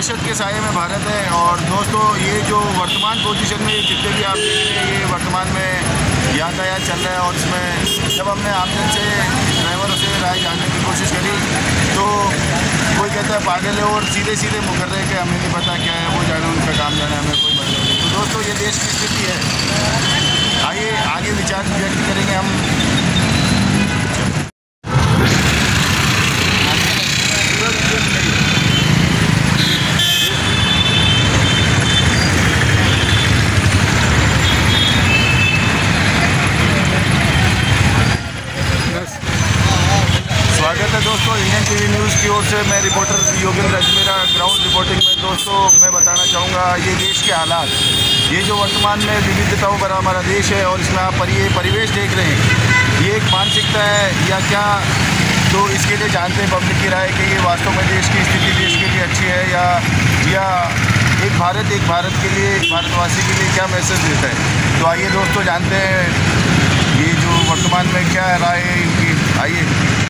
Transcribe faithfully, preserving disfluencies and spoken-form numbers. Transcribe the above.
दहशत के साये में भारत है। और दोस्तों ये जो वर्तमान पोजीशन में जितने भी आप देख रहे हैं, ये वर्तमान में यातायात चल रहा है। और इसमें जब हमने आमजन से ड्राइवरों से राय जानने की कोशिश करी तो कोई कहता है पागल है और सीधे सीधे मुकर रहे कि हमें नहीं पता क्या है, वो जाने उनका काम जाने, हमें कोई मतलब नहीं। तो दोस्तों ये देश की स्थिति है। आइए आगे विचार व्यक्त करेंगे हम। स्वागत है दोस्तों इंडियन टीवी न्यूज़ की ओर से। मैं reporter Yogendra Ajmera ground reporting में। दोस्तों मैं बताना चाहूँगा ये देश के हालात, ये जो वर्तमान में विविधताओं भरा हमारा देश है और इसमें आप पर ये परिवेश देख रहे हैं, ये एक मानसिकता है या क्या? तो इसके लिए जानते हैं पब्लिक की राय कि ये वास्तव में देश की स्थिति देश के लिए अच्छी है या या एक भारत एक भारत के लिए, एक भारतवासी के लिए क्या मैसेज देता है। तो आइए दोस्तों जानते हैं ये जो वर्तमान में क्या राय है इनकी। आइए।